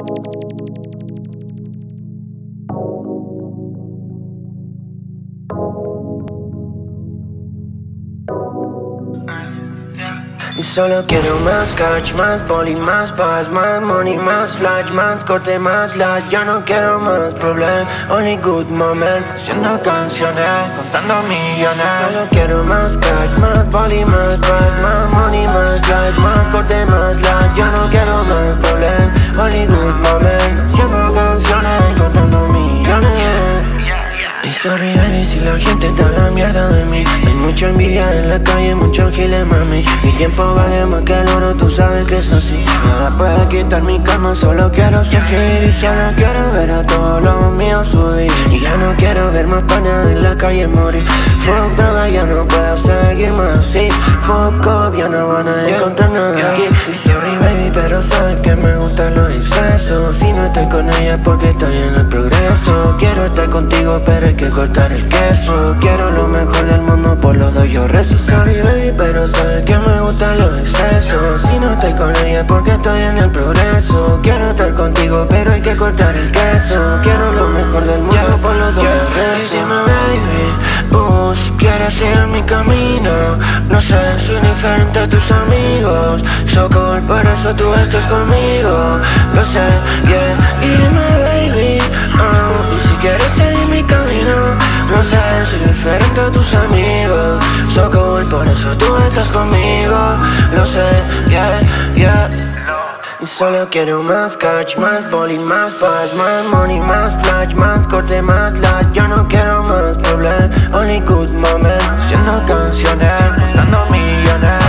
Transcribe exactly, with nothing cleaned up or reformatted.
Y solo quiero más cash, más boli, más paz, más money, más flash, más corte, más lash. Yo no quiero más problemas, only good moment. Haciendo canciones, contando millones. Solo quiero más cash, más boli, más paz, más money, más flash, más corte, más lash. Yo no quiero más problemas, only good moment. Haciendo canciones, contando millones. Y sorry baby si la gente está la mierda de mí. Hay mucha envidia en la calle, mucho giles mami. Mi tiempo vale más que el oro, tú sabes que es así. Nada puede quitar mi calma, solo quiero surgir. Y solo quiero ver a todos los míos subir. Y ya no quiero ver más panas en la calle morir. Fuck droga, ya no puedo seguir más así. Fuck up, ya no van a encontrar nada aquí. Y sorry baby, pero sabes que me gustan los excesos. Si no estoy con ella es porque estoy en el progreso. Quiero estar contigo pero hay que cortar el queso. Quiero lo mejor del mundo, por los dos yo rezo. Sorry baby, pero sabes que me gustan los excesos. Si no estoy con ella es porque estoy en el progreso. Quiero estar contigo pero hay que cortar el queso. Quiero lo mejor del mundo, por los dos yo rezo. Dime baby, uh, si quieres seguir mi camino. No sé, soy diferente a tus amigos. So cool, por eso tú estás conmigo. Lo sé, yeah. Y dime baby, uh, y si quieres seguir mi camino. No sé, soy diferente a tus amigos. So cool, por eso tú estás conmigo. Lo sé, yeah, yeah. Y solo quiero más cash, más boli, más paz, más money, más flash, más corte, más lash. Yo no quiero más problemas, only good moment. Haciendo canciones, contando millones.